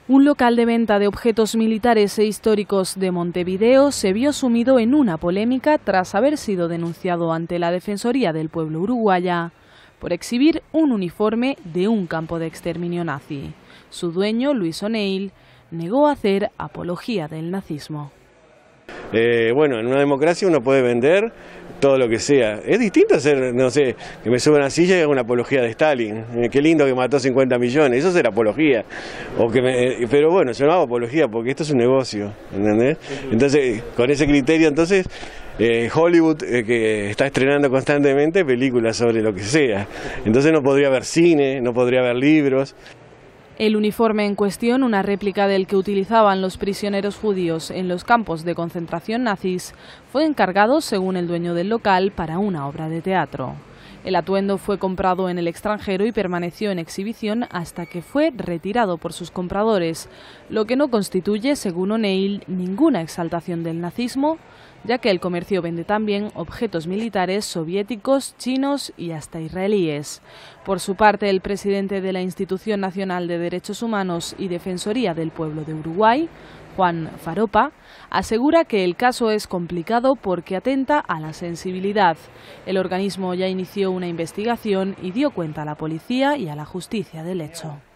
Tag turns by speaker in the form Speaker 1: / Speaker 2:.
Speaker 1: Un local de venta de objetos militares e históricos de Montevideo se vio sumido en una polémica tras haber sido denunciado ante la Defensoría del Pueblo uruguaya por exhibir un uniforme de un campo de exterminio nazi. Su dueño, Luis O'Neill, negó hacer apología del nazismo.
Speaker 2: Bueno, en una democracia uno puede vender todo lo que sea. Es distinto hacer, no sé, que me suba a una silla y haga una apología de Stalin. Qué lindo que mató 50 millones, eso es ser apología. Pero bueno, yo no hago apología porque esto es un negocio, ¿entendés? Entonces, con ese criterio, entonces, Hollywood, que está estrenando constantemente películas sobre lo que sea. Entonces no podría haber cine, no podría haber libros.
Speaker 1: El uniforme en cuestión, una réplica del que utilizaban los prisioneros judíos en los campos de concentración nazis, fue encargado, según el dueño del local, para una obra de teatro. El atuendo fue comprado en el extranjero y permaneció en exhibición hasta que fue retirado por sus compradores, lo que no constituye, según O'Neill, ninguna exaltación del nazismo, ya que el comercio vende también objetos militares soviéticos, chinos y hasta israelíes. Por su parte, el presidente de la Institución Nacional de Derechos Humanos y Defensoría del Pueblo de Uruguay, Juan Faropa, asegura que el caso es complicado porque atenta a la sensibilidad. El organismo ya inició una investigación y dio cuenta a la policía y a la justicia del hecho.